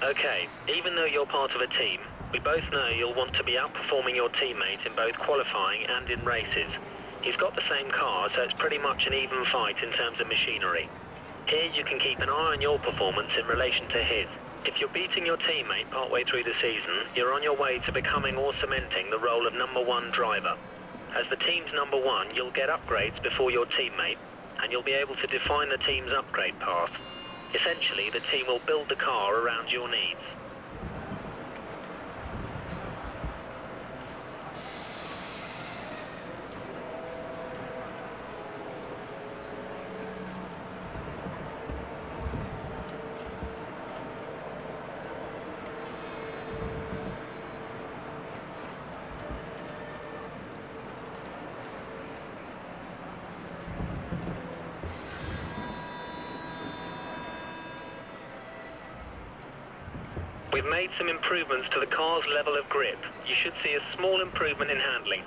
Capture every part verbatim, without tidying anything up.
Okay, even though you're part of a team, we both know you'll want to be outperforming your teammate in both qualifying and in races. He's got the same car, so it's pretty much an even fight in terms of machinery. Here you can keep an eye on your performance in relation to his. If you're beating your teammate partway through the season, you're on your way to becoming or cementing the role of number one driver. As the team's number one, you'll get upgrades before your teammate, and you'll be able to define the team's upgrade path. Essentially, the team will build the car around your needs. We've made some improvements to the car's level of grip. You should see a small improvement in handling.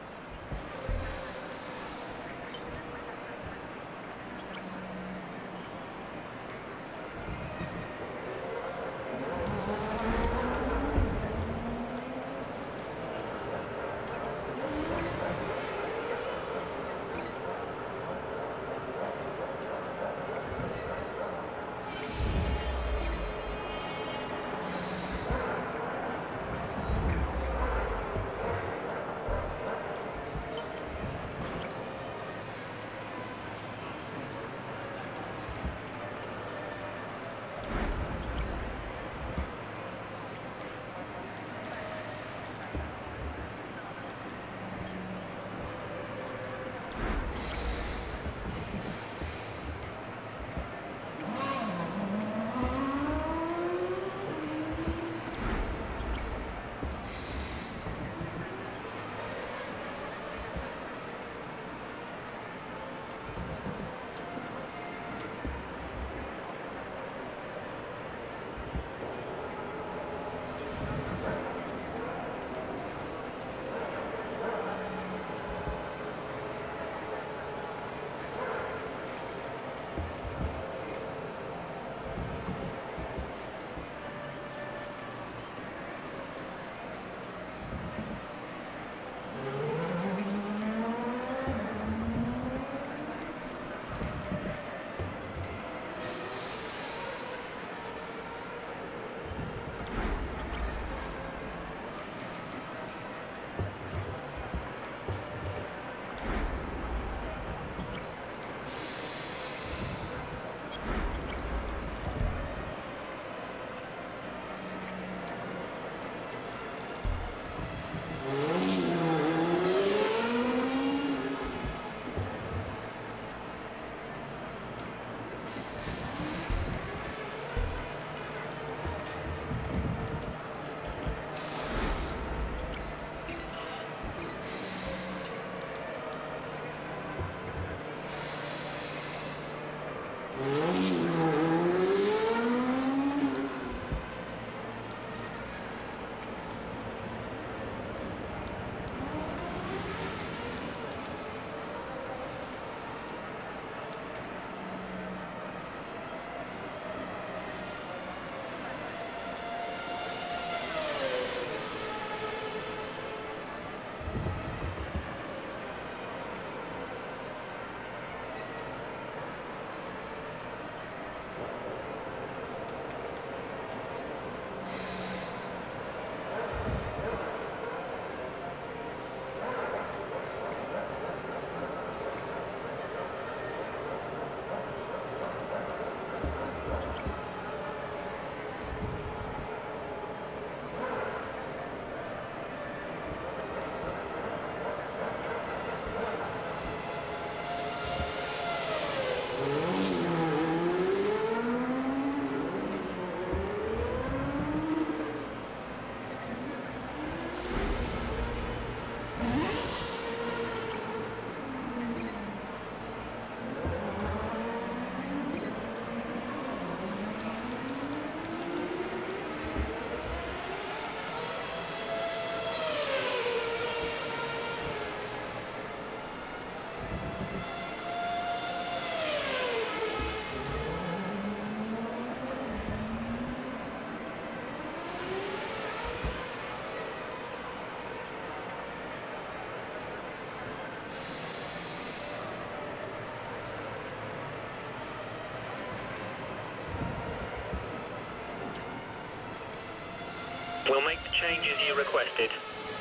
We'll make the changes you requested.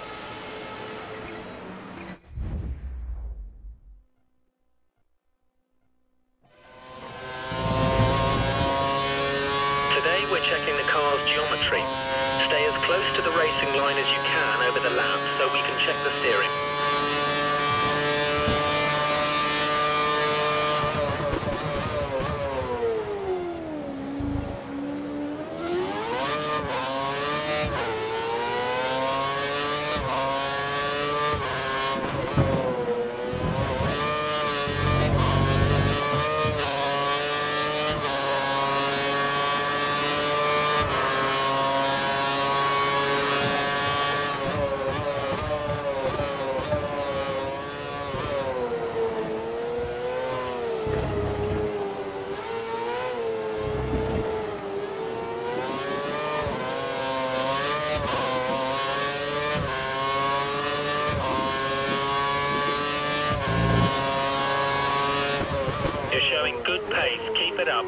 Today we're checking the car's geometry. Stay as close to the racing line as you can over the lap so we can check the steering. You're showing good pace. Keep it up.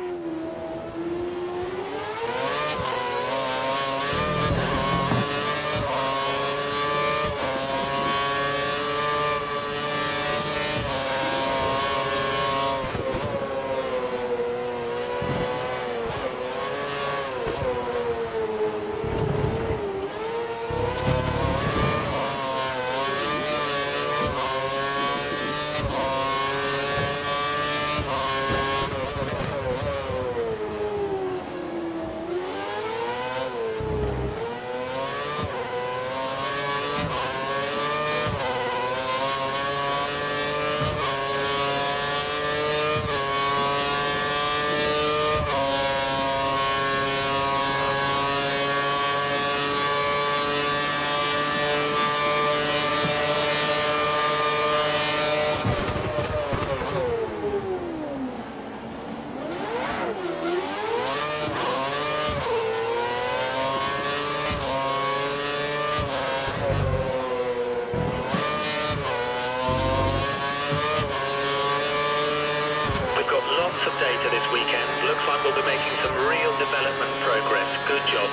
Lots of data this weekend. Looks like we'll be making some real development progress. Good job.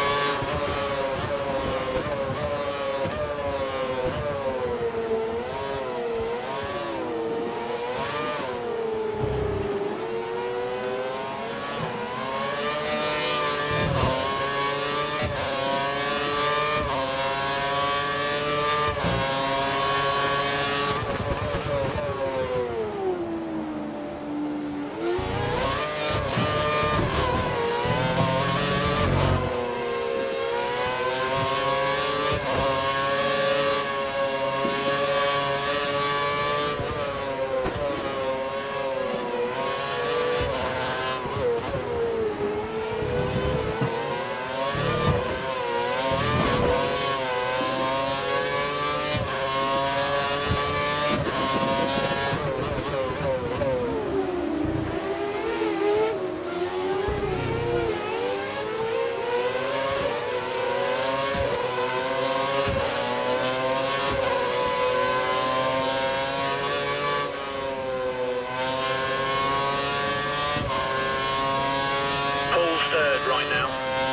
Right now.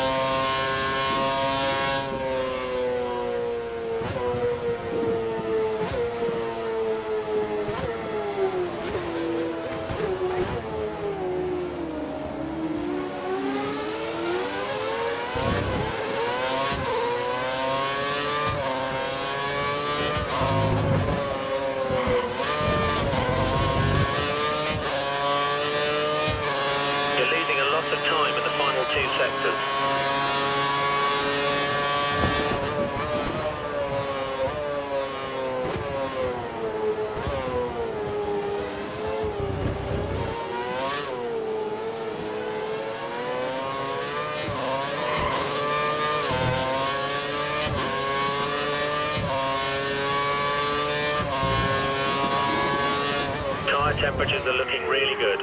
You're losing a lot of time in the final two sectors. Tyre temperatures are looking really good.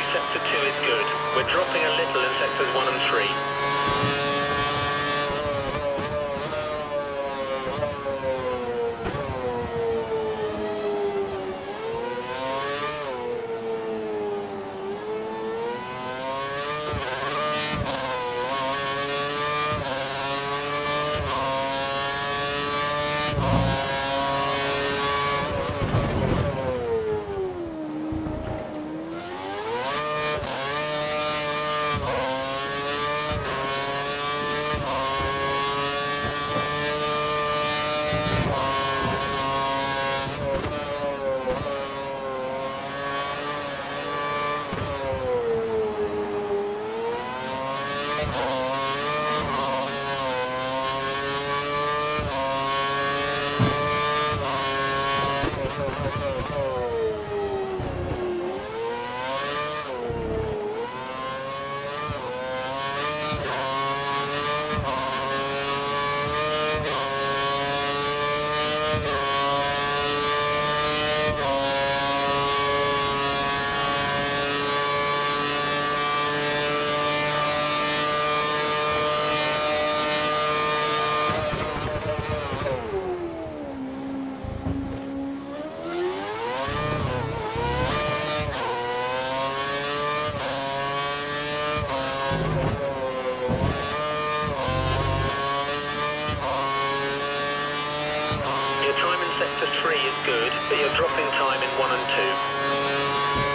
Sector two is good. We're dropping a little in Sectors one and three. Sector three is good, but you're dropping time in one and two.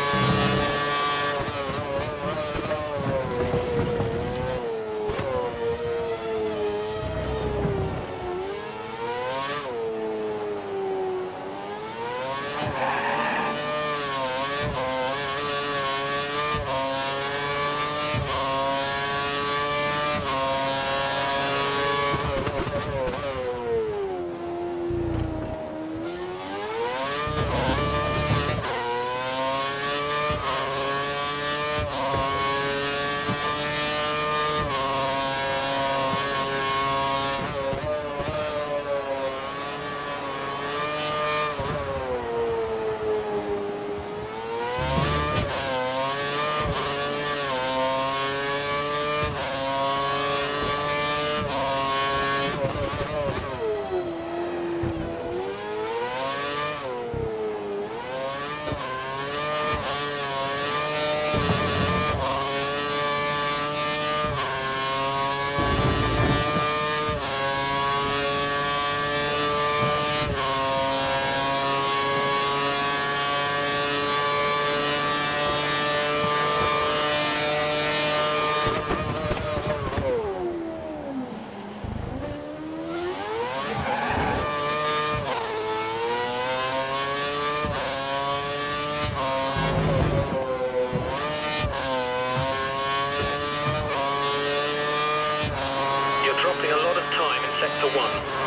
Dropping a lot of time in Sector one.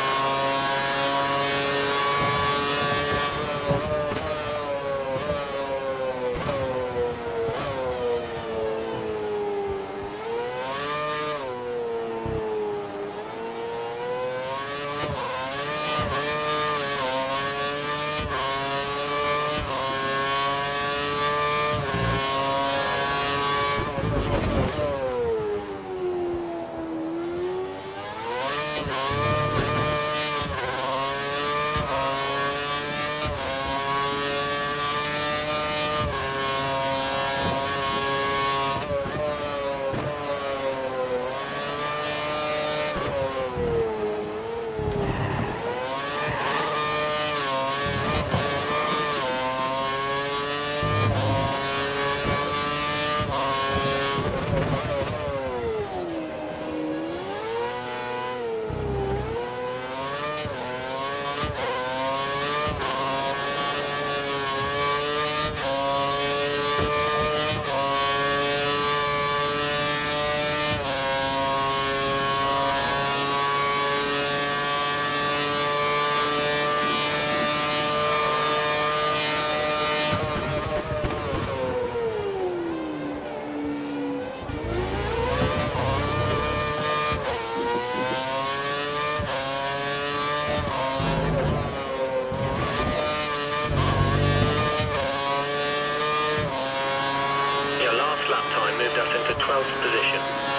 lap time moved us into twelfth position.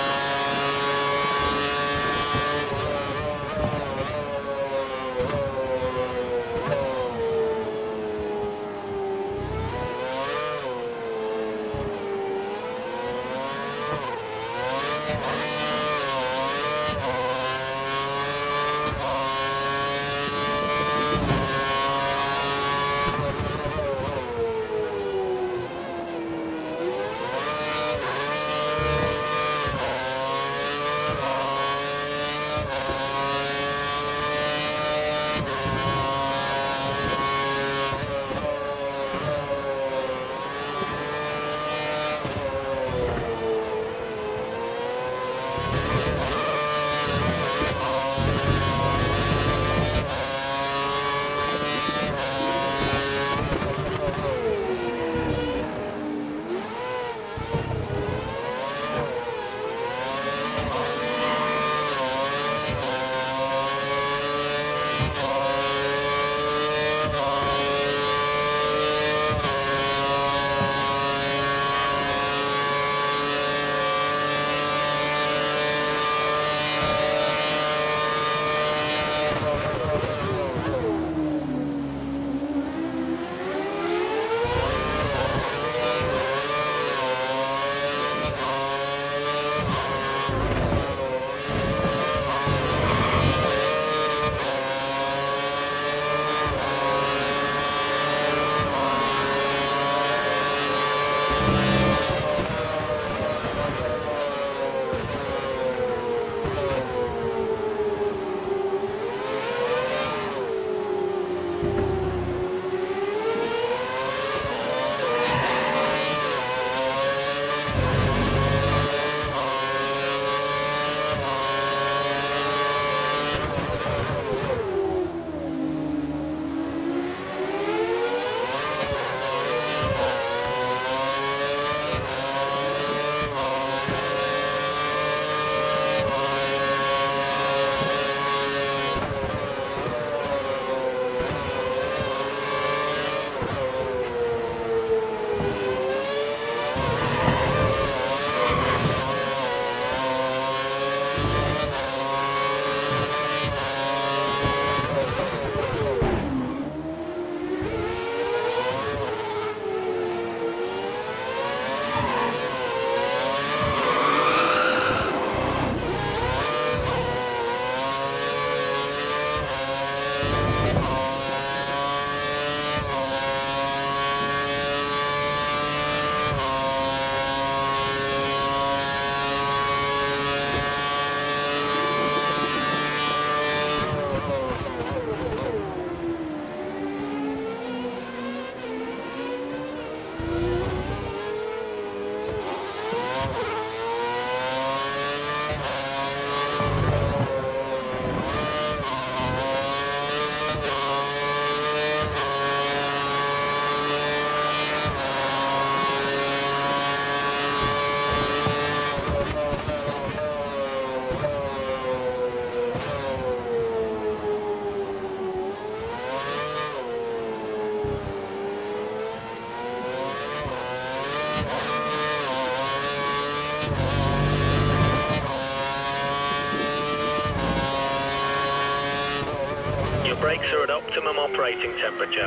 Brakes are at optimum operating temperature.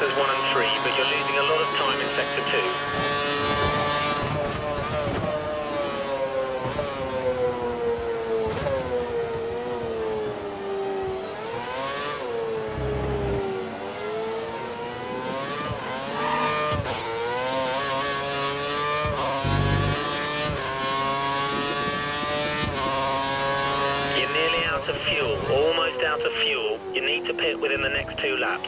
sectors one and three, but you're losing a lot of time in sector two. Out of fuel, almost out of fuel. You need to pit within the next two laps.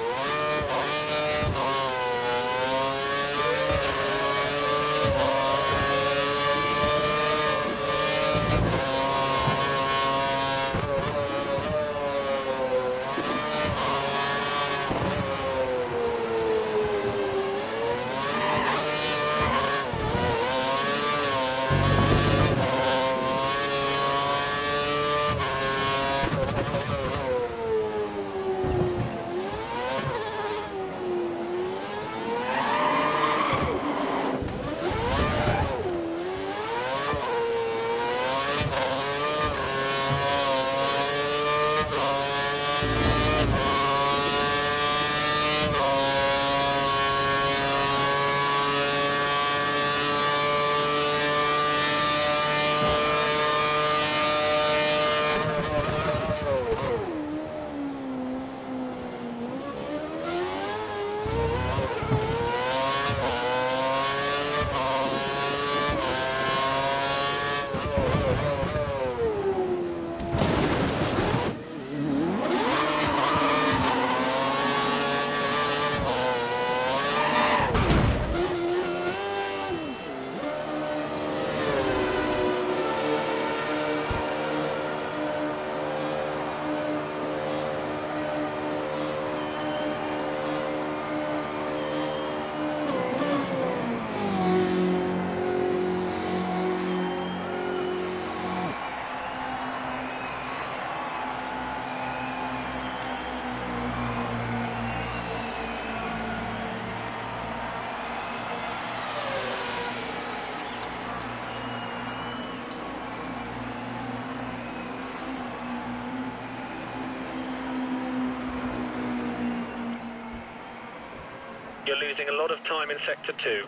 You're losing a lot of time in sector two.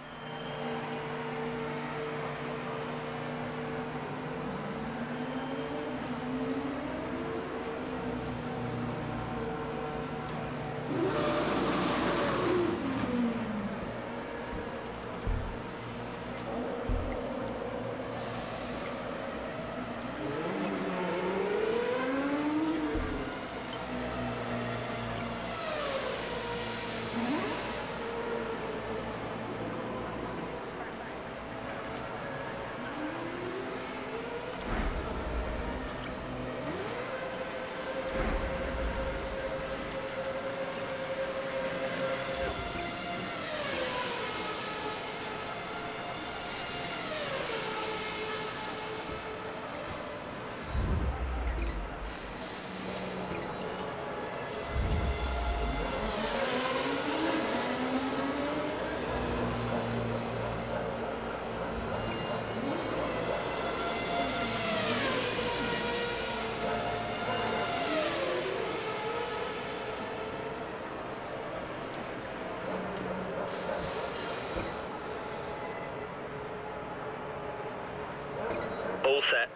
All set.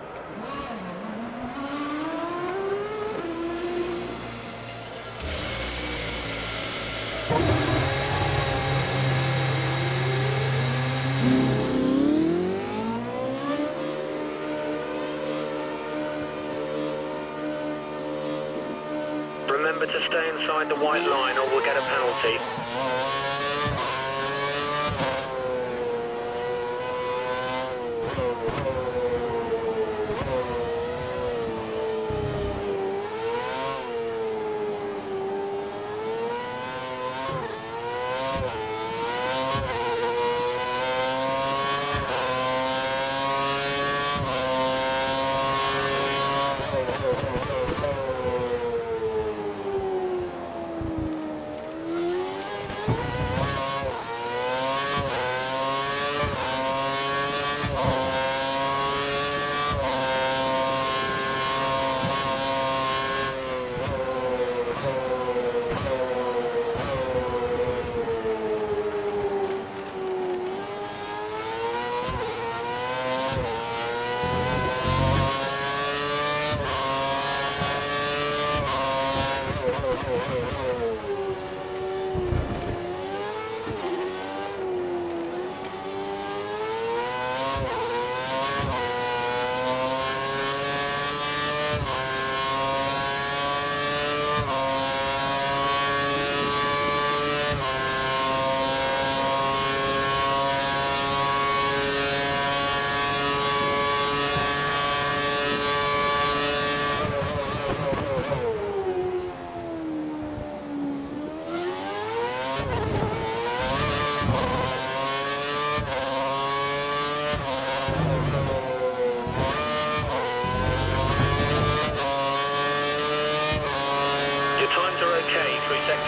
Remember to stay inside the white line or we'll get a penalty.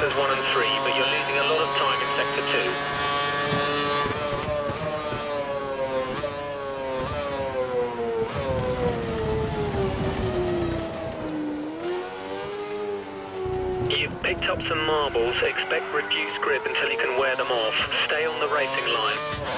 sectors one and three, but you're losing a lot of time in sector two. You've picked up some marbles. Expect reduced grip until you can wear them off. Stay on the racing line.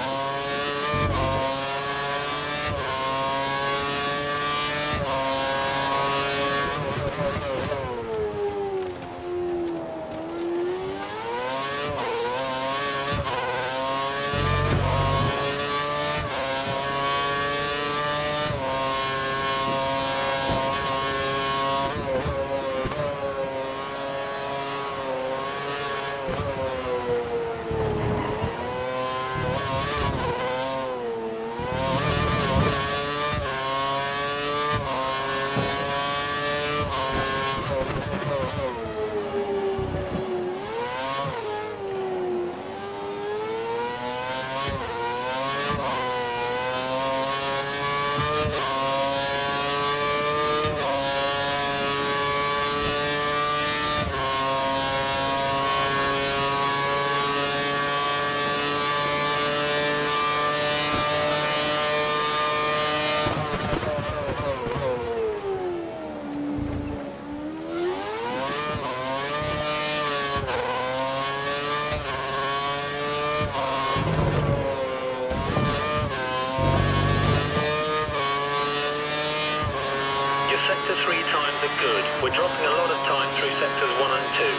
Sector three times are good. We're dropping a lot of time through sectors one and two.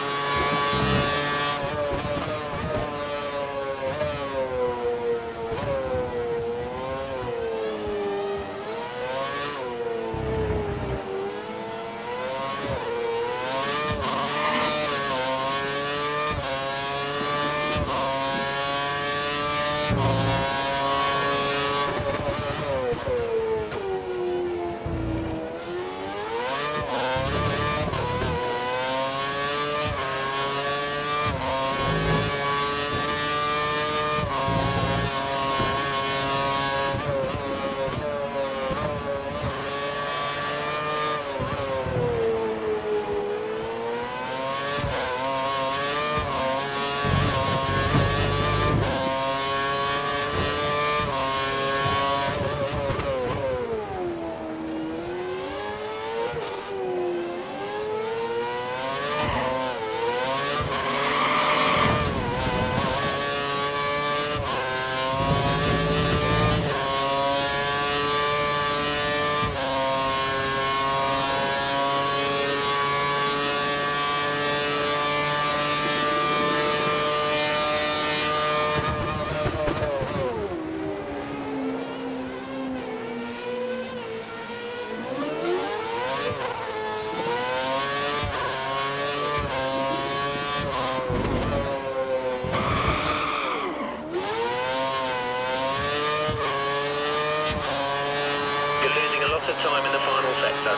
Of time in the final sector.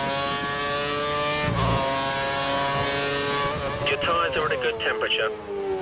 Your tyres are at a good temperature.